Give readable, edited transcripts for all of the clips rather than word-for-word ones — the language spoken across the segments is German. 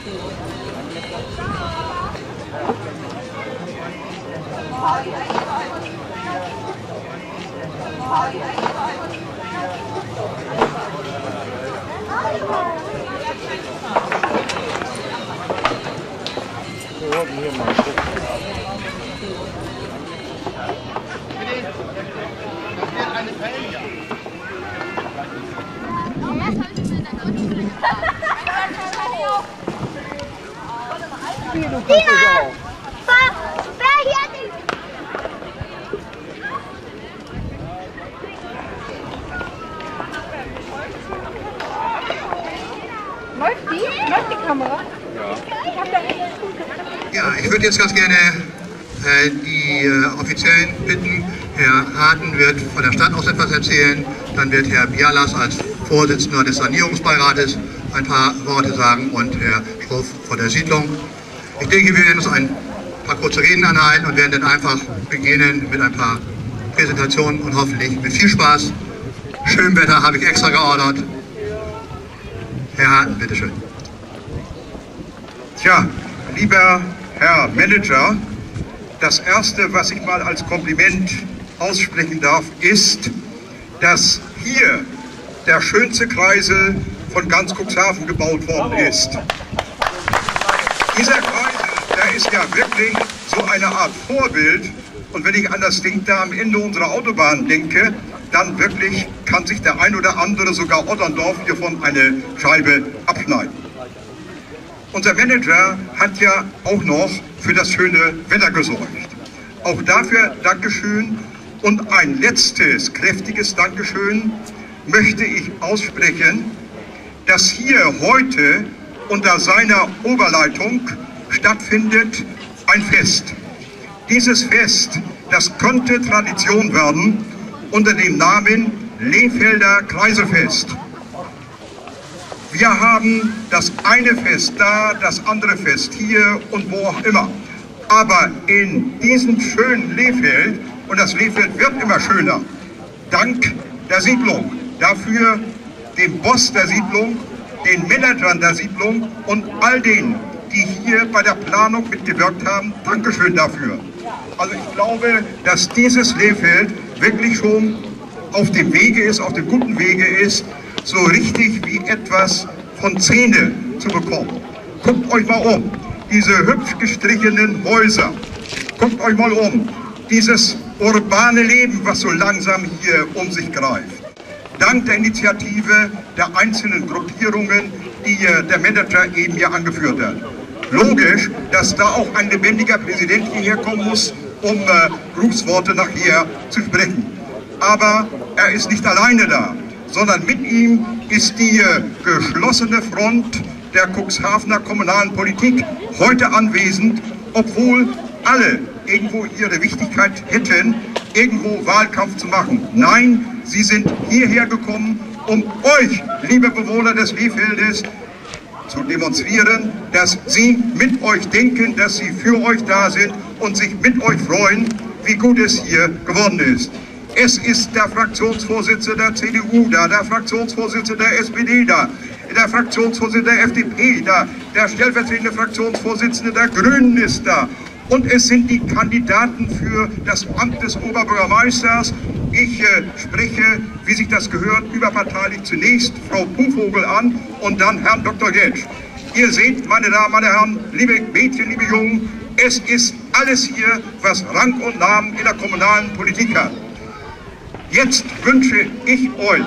Läuft die Kamera? Ja, ich würde jetzt ganz gerne die Offiziellen bitten. Herr Harten wird von der Stadt aus etwas erzählen, dann wird Herr Bialas als Vorsitzender des Sanierungsbeirates ein paar Worte sagen und Herr Schruff von der Siedlung. Ich denke, wir werden uns ein paar kurze Reden anhalten und werden dann einfach beginnen mit ein paar Präsentationen und hoffentlich mit viel Spaß. Schönes Wetter habe ich extra geordert. Herr Harten, bitteschön. Tja, lieber Herr Manager, das Erste, was ich mal als Kompliment aussprechen darf, ist, dass hier der schönste Kreisel von ganz Cuxhaven gebaut worden ist. Dieser Kreisel, der ist ja wirklich so eine Art Vorbild. Und wenn ich an das Ding da am Ende unserer Autobahn denke, dann wirklich kann sich der ein oder andere, sogar Otterndorf, hiervon eine Scheibe abschneiden. Unser Manager hat ja auch noch für das schöne Wetter gesorgt. Auch dafür Dankeschön und ein letztes kräftiges Dankeschön möchte ich aussprechen, dass hier heute unter seiner Oberleitung stattfindet ein Fest. Dieses Fest, das könnte Tradition werden unter dem Namen Lehfelder Kreiselfest. Wir haben das eine Fest da, das andere Fest hier und wo auch immer. Aber in diesem schönen Lehfeld, und das Lehfeld wird immer schöner, dank der Siedlung, dafür dem Boss der Siedlung, den Managern der Siedlung und all denen, die hier bei der Planung mitgewirkt haben, Dankeschön dafür. Also ich glaube, dass dieses Lehfeld wirklich schon auf dem Wege ist, auf dem guten Wege ist, so richtig wie etwas von Szene zu bekommen. Guckt euch mal um, diese hübsch gestrichenen Häuser. Guckt euch mal um, dieses urbane Leben, was so langsam hier um sich greift. Dank der Initiative der einzelnen Gruppierungen, die der Manager eben hier angeführt hat. Logisch, dass da auch ein lebendiger Präsident hierher kommen muss, um Grußworte nachher zu sprechen. Aber er ist nicht alleine da, sondern mit ihm ist die geschlossene Front der Cuxhavener kommunalen Politik heute anwesend, obwohl alle irgendwo ihre Wichtigkeit hätten, irgendwo Wahlkampf zu machen. Nein, sie sind hierher gekommen, um euch, liebe Bewohner des Lehfeldes, zu demonstrieren, dass sie mit euch denken, dass sie für euch da sind und sich mit euch freuen, wie gut es hier geworden ist. Es ist der Fraktionsvorsitzende der CDU da, der Fraktionsvorsitzende der SPD da, der Fraktionsvorsitzende der FDP da, der stellvertretende Fraktionsvorsitzende der Grünen ist da. Und es sind die Kandidaten für das Amt des Oberbürgermeisters. Ich spreche, wie sich das gehört, überparteilich zunächst Frau Pumvogel an und dann Herrn Dr. Getsch. Ihr seht, meine Damen, meine Herren, liebe Mädchen, liebe Jungen, es ist alles hier, was Rang und Namen in der kommunalen Politik hat. Jetzt wünsche ich euch,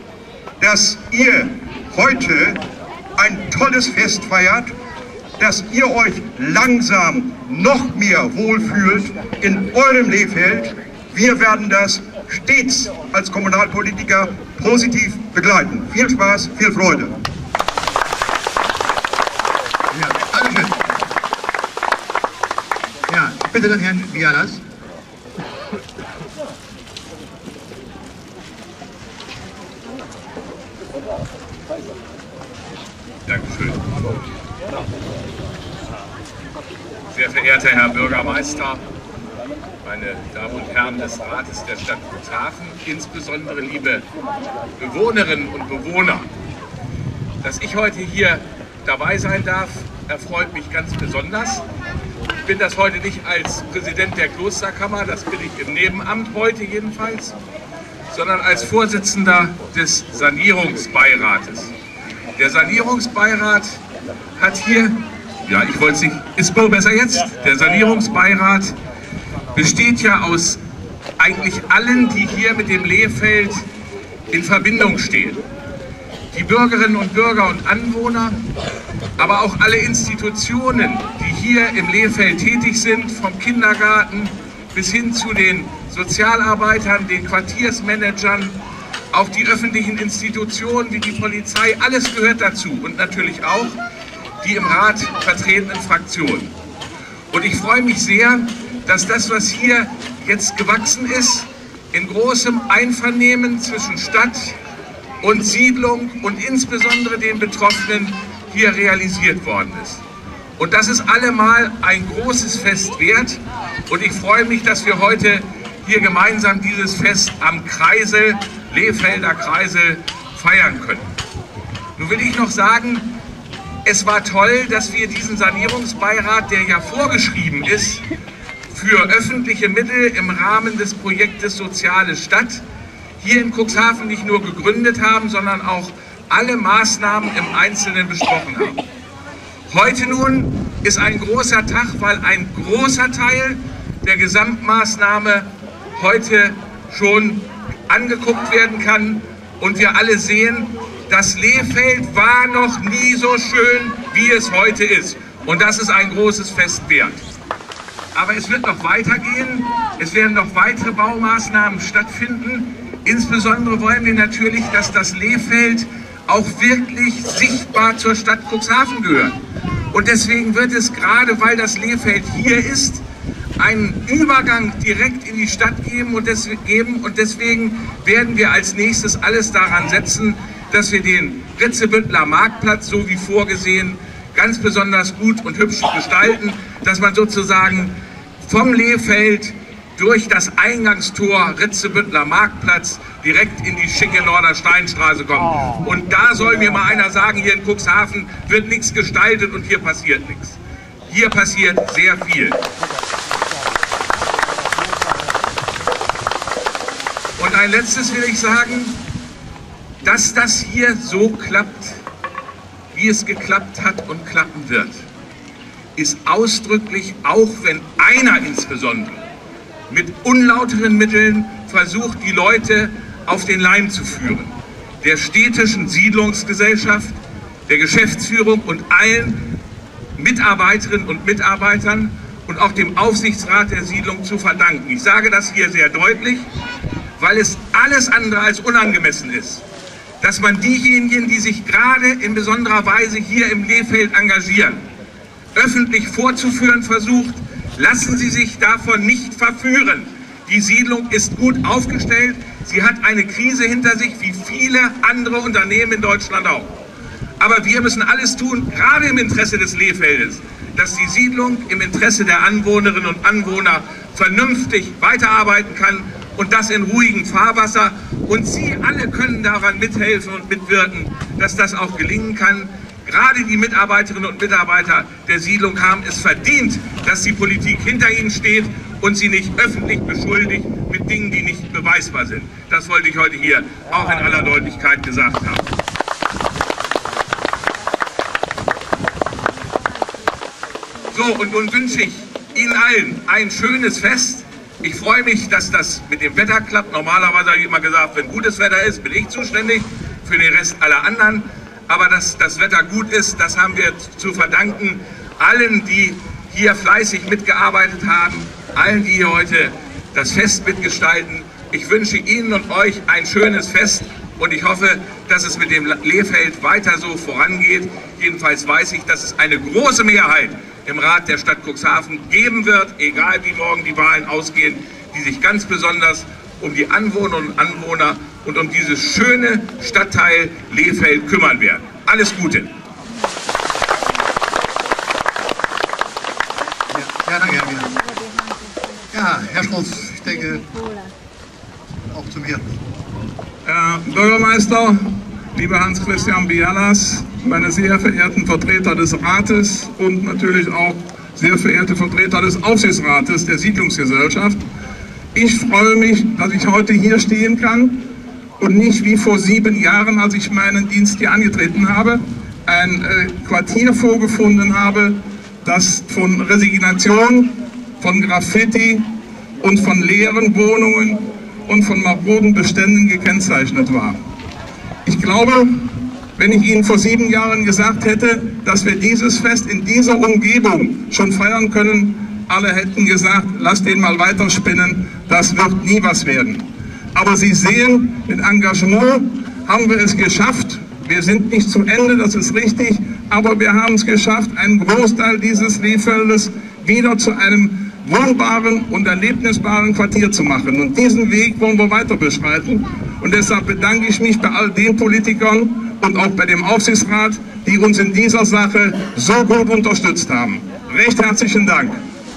dass ihr heute ein tolles Fest feiert, dass ihr euch langsam noch mehr wohlfühlt in eurem Lehfeld. Wir werden das stets als Kommunalpolitiker positiv begleiten. Viel Spaß, viel Freude. Ja, Dankeschön. Ja, bitte dann Herrn Bialas. Dankeschön. Sehr verehrter Herr Bürgermeister, meine Damen und Herren des Rates der Stadt Cuxhaven, insbesondere liebe Bewohnerinnen und Bewohner, dass ich heute hier dabei sein darf, erfreut mich ganz besonders. Ich bin das heute nicht als Präsident der Klosterkammer, das bin ich im Nebenamt heute jedenfalls, sondern als Vorsitzender des Sanierungsbeirates. Der Sanierungsbeirat hat hier, ja, ich wollte es nicht, ist wohl besser jetzt? Der Sanierungsbeirat besteht ja aus eigentlich allen, die hier mit dem Lehfeld in Verbindung stehen. Die Bürgerinnen und Bürger und Anwohner, aber auch alle Institutionen, die hier im Lehfeld tätig sind, vom Kindergarten bis hin zu den Sozialarbeitern, den Quartiersmanagern, auch die öffentlichen Institutionen wie die Polizei, alles gehört dazu und natürlich auch die im Rat vertretenen Fraktionen. Und ich freue mich sehr, dass das, was hier jetzt gewachsen ist, in großem Einvernehmen zwischen Stadt und Siedlung und insbesondere den Betroffenen hier realisiert worden ist. Und das ist allemal ein großes Fest wert und ich freue mich, dass wir heute hier gemeinsam dieses Fest am Kreisel, Lehfelder Kreisel, feiern können. Nun will ich noch sagen, es war toll, dass wir diesen Sanierungsbeirat, der ja vorgeschrieben ist, für öffentliche Mittel im Rahmen des Projektes Soziale Stadt hier in Cuxhaven nicht nur gegründet haben, sondern auch alle Maßnahmen im Einzelnen besprochen haben. Heute nun ist ein großer Tag, weil ein großer Teil der Gesamtmaßnahme heute schon angeguckt werden kann und wir alle sehen, das Lehfeld war noch nie so schön, wie es heute ist. Und das ist ein großes Fest wert. Aber es wird noch weitergehen, es werden noch weitere Baumaßnahmen stattfinden. Insbesondere wollen wir natürlich, dass das Lehfeld auch wirklich sichtbar zur Stadt Cuxhaven gehört. Und deswegen wird es, gerade weil das Lehfeld hier ist, einen Übergang direkt in die Stadt geben und deswegen werden wir als nächstes alles daran setzen, dass wir den Ritzebüttler Marktplatz, so wie vorgesehen, ganz besonders gut und hübsch gestalten, dass man sozusagen vom Lehfeld durch das Eingangstor Ritzebüttler Marktplatz direkt in die schicke Nordersteinstraße kommt. Und da soll mir mal einer sagen, hier in Cuxhaven wird nichts gestaltet und hier passiert nichts. Hier passiert sehr viel. Und ein letztes will ich sagen, dass das hier so klappt, wie es geklappt hat und klappen wird, ist ausdrücklich, auch wenn einer insbesondere mit unlauteren Mitteln versucht, die Leute auf den Leim zu führen, der städtischen Siedlungsgesellschaft, der Geschäftsführung und allen Mitarbeiterinnen und Mitarbeitern und auch dem Aufsichtsrat der Siedlung zu verdanken. Ich sage das hier sehr deutlich, weil es alles andere als unangemessen ist, dass man diejenigen, die sich gerade in besonderer Weise hier im Lehfeld engagieren, öffentlich vorzuführen versucht. Lassen Sie sich davon nicht verführen. Die Siedlung ist gut aufgestellt. Sie hat eine Krise hinter sich, wie viele andere Unternehmen in Deutschland auch. Aber wir müssen alles tun, gerade im Interesse des Lehfeldes, dass die Siedlung im Interesse der Anwohnerinnen und Anwohner vernünftig weiterarbeiten kann und das in ruhigem Fahrwasser. Und Sie alle können daran mithelfen und mitwirken, dass das auch gelingen kann. Gerade die Mitarbeiterinnen und Mitarbeiter der Siedlung haben es verdient, dass die Politik hinter ihnen steht und sie nicht öffentlich beschuldigt mit Dingen, die nicht beweisbar sind. Das wollte ich heute hier auch in aller Deutlichkeit gesagt haben. So, und nun wünsche ich Ihnen allen ein schönes Fest. Ich freue mich, dass das mit dem Wetter klappt. Normalerweise habe ich immer gesagt, wenn gutes Wetter ist, bin ich zuständig, für den Rest aller anderen. Aber dass das Wetter gut ist, das haben wir zu verdanken allen, die hier fleißig mitgearbeitet haben, allen, die hier heute das Fest mitgestalten. Ich wünsche Ihnen und euch ein schönes Fest und ich hoffe, dass es mit dem Lehfeld weiter so vorangeht. Jedenfalls weiß ich, dass es eine große Mehrheit im Rat der Stadt Cuxhaven geben wird, egal wie morgen die Wahlen ausgehen, die sich ganz besonders um die Anwohnerinnen und Anwohner und um dieses schöne Stadtteil Lehfeld kümmern werden. Alles Gute! Ja, danke, Herr Wiener. Ja, Herr Schulz, ich denke, auch zu mir. Herr Bürgermeister, lieber Hans-Christian Bialas, meine sehr verehrten Vertreter des Rates und natürlich auch sehr verehrte Vertreter des Aufsichtsrates der Siedlungsgesellschaft. Ich freue mich, dass ich heute hier stehen kann und nicht wie vor 7 Jahren, als ich meinen Dienst hier angetreten habe, ein Quartier vorgefunden habe, das von Resignation, von Graffiti und von leeren Wohnungen und von maroden Beständen gekennzeichnet war. Ich glaube, wenn ich Ihnen vor 7 Jahren gesagt hätte, dass wir dieses Fest in dieser Umgebung schon feiern können, alle hätten gesagt, lass den mal weiterspinnen, das wird nie was werden. Aber Sie sehen, mit Engagement haben wir es geschafft. Wir sind nicht zu Ende, das ist richtig, aber wir haben es geschafft, einen Großteil dieses Rehfeldes wieder zu einem wohnbaren und erlebnisbaren Quartier zu machen. Und diesen Weg wollen wir weiter beschreiten. Und deshalb bedanke ich mich bei all den Politikern und auch bei dem Aufsichtsrat, die uns in dieser Sache so gut unterstützt haben. Recht herzlichen Dank.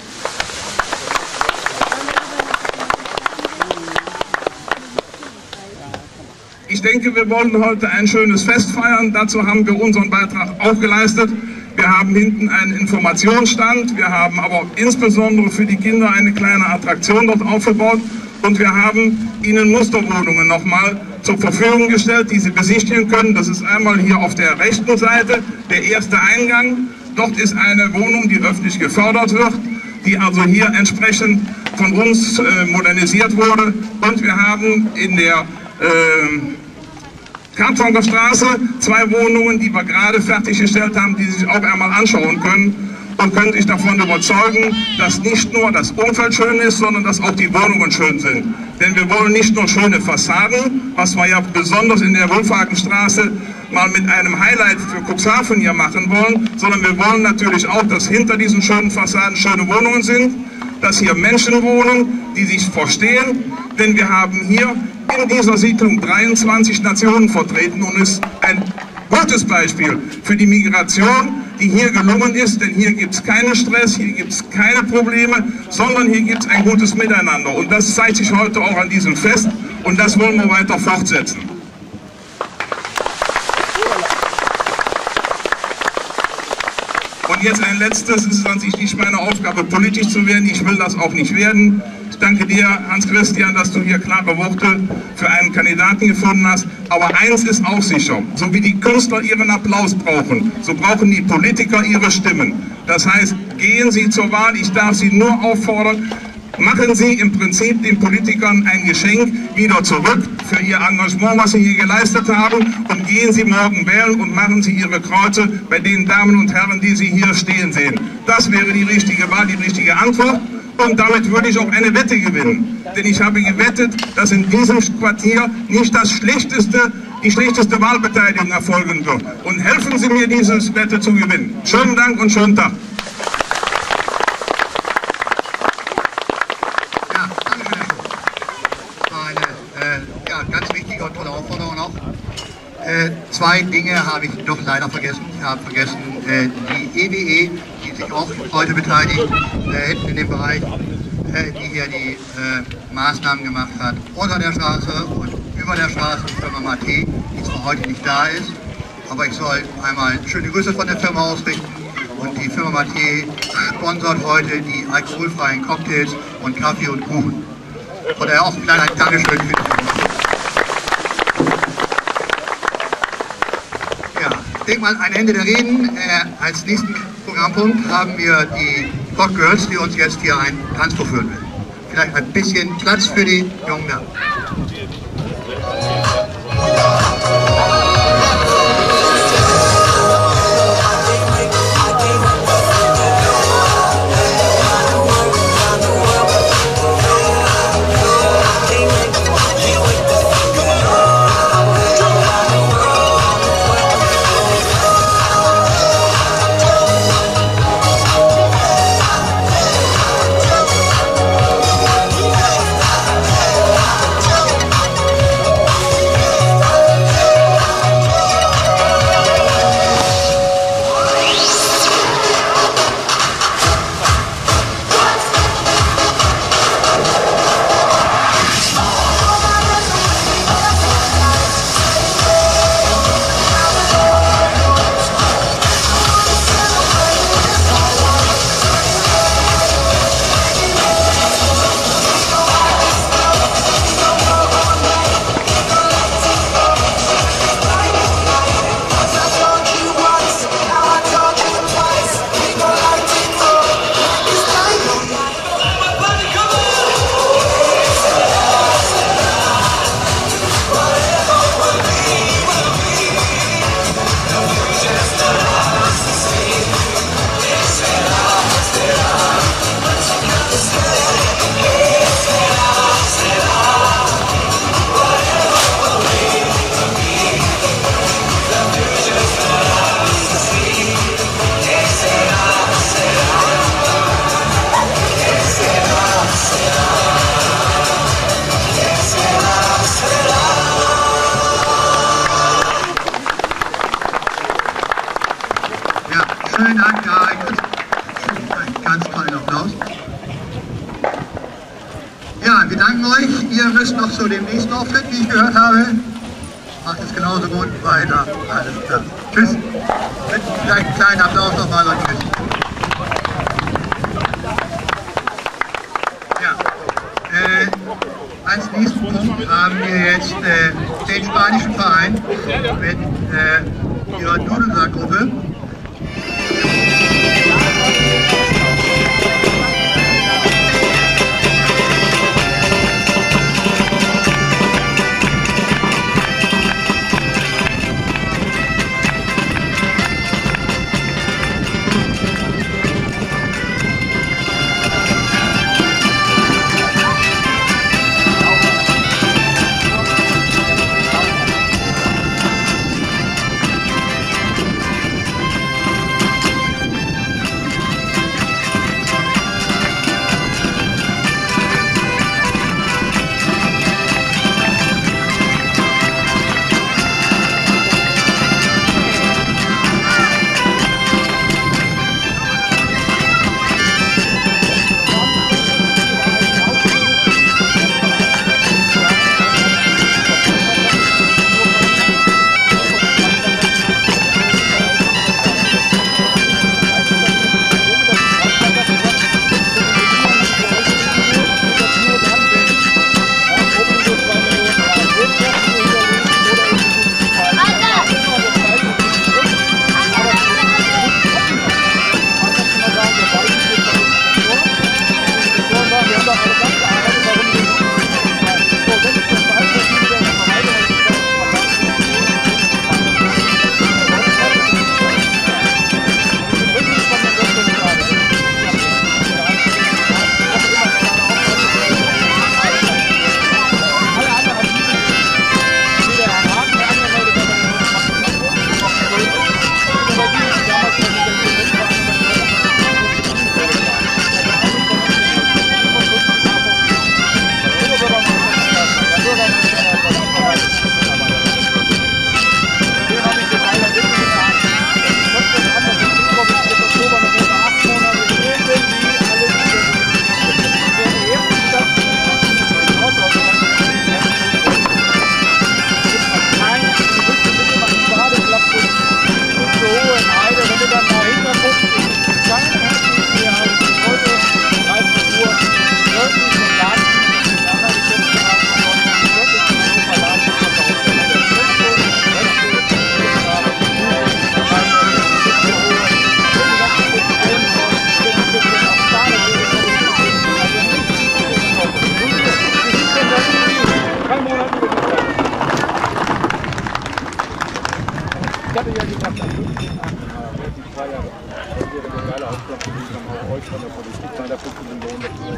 Ich denke, wir wollen heute ein schönes Fest feiern. Dazu haben wir unseren Beitrag auch geleistet. Wir haben hinten einen Informationsstand. Wir haben aber insbesondere für die Kinder eine kleine Attraktion dort aufgebaut. Und wir haben ihnen Musterwohnungen nochmal zur Verfügung gestellt, die sie besichtigen können. Das ist einmal hier auf der rechten Seite der erste Eingang. Dort ist eine Wohnung, die öffentlich gefördert wird, die also hier entsprechend von uns modernisiert wurde. Und wir haben in der Karpfhonger Straße 2 Wohnungen, die wir gerade fertiggestellt haben, die Sie sich auch einmal anschauen können und können sich davon überzeugen, dass nicht nur das Umfeld schön ist, sondern dass auch die Wohnungen schön sind. Denn wir wollen nicht nur schöne Fassaden, was wir ja besonders in der Wolfhagenstraße mal mit einem Highlight für Cuxhaven hier machen wollen, sondern wir wollen natürlich auch, dass hinter diesen schönen Fassaden schöne Wohnungen sind, dass hier Menschen wohnen, die sich verstehen, denn wir haben hier in dieser Siedlung 23 Nationen vertreten und ist ein gutes Beispiel für die Migration, die hier gelungen ist, denn hier gibt es keinen Stress, hier gibt es keine Probleme, sondern hier gibt es ein gutes Miteinander. Und das zeigt sich heute auch an diesem Fest und das wollen wir weiter fortsetzen. Und jetzt ein letztes, es ist an sich nicht meine Aufgabe, politisch zu werden, ich will das auch nicht werden. Ich danke dir, Hans-Christian, dass du hier klare Worte für einen Kandidaten gefunden hast. Aber eins ist auch sicher, so wie die Künstler ihren Applaus brauchen, so brauchen die Politiker ihre Stimmen. Das heißt, gehen Sie zur Wahl, ich darf Sie nur auffordern, machen Sie im Prinzip den Politikern ein Geschenk wieder zurück für Ihr Engagement, was Sie hier geleistet haben, und gehen Sie morgen wählen und machen Sie Ihre Kreuze bei den Damen und Herren, die Sie hier stehen sehen. Das wäre die richtige Wahl, die richtige Antwort. Und damit würde ich auch eine Wette gewinnen. Denn ich habe gewettet, dass in diesem Quartier nicht die schlechteste Wahlbeteiligung erfolgen wird. Und helfen Sie mir, diese Wette zu gewinnen. Schönen Dank und schönen Tag. Ja, danke schön. Das war eine ganz wichtige und tolle Aufforderung auch. 2 Dinge habe ich doch leider vergessen. Ich habe vergessen, die EWE, die sich auch heute beteiligt, hinten in dem Bereich, die hier die Maßnahmen gemacht hat, unter der Straße und über der Straße, die Firma Mate, die zwar heute nicht da ist, aber ich soll einmal schöne Grüße von der Firma ausrichten. Und die Firma Mate sponsert heute die alkoholfreien Cocktails und Kaffee und Kuchen. Von daher auch ein kleiner Dankeschön für die Firma. Ich denke mal, ein Ende der Reden. Als nächsten Programmpunkt haben wir die Cock Girls, die uns jetzt hier einen Tanz vorführen werden. Vielleicht ein bisschen Platz für die jungen Damen. Schönen Dank, ja, einen ganz tollen Applaus. Ja, wir danken euch. Ihr müsst noch zu dem nächsten Auftritt, wie ich gehört habe. Macht es genauso gut weiter. Alles klar. Tschüss. Mit vielleicht einen kleinen Applaus nochmal und tschüss. Ja. Als nächsten Punkt haben wir jetzt den spanischen Verein mit ihrer Dudelsack-Gruppe. Ich hatte ja gesagt, am 15.8. wird die Feier, das wäre eine geile Ausgabe gewesen, haben auch euch von der Politik bei der 15 Millionen dafür.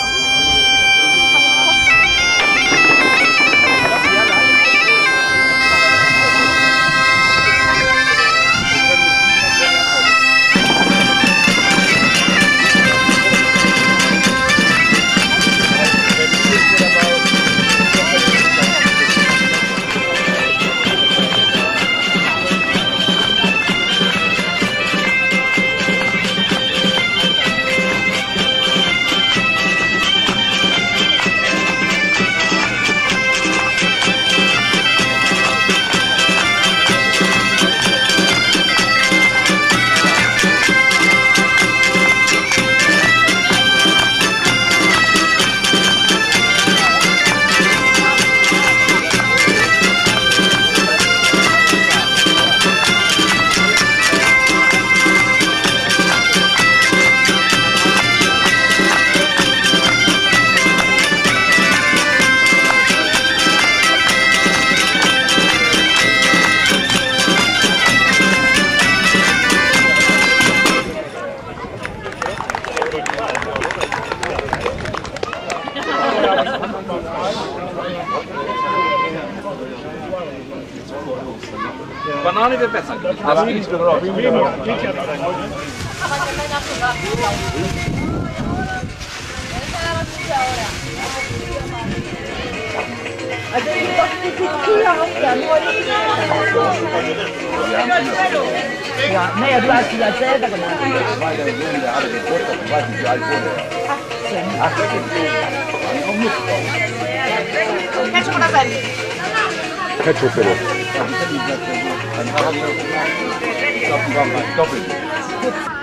Banane wird besser. Das geht nicht raus. Also ich dachte, die früher auch dann. Ja, naja, du hast das selber gemacht. Das war der Sohn, der hatte Geburtstag, ich weiß nicht, wie alt wurde er. 18. Auch mitgekommen. Ketchup oder Senf? Ketchup bitte. Ich glaube, die waren mal doppelt.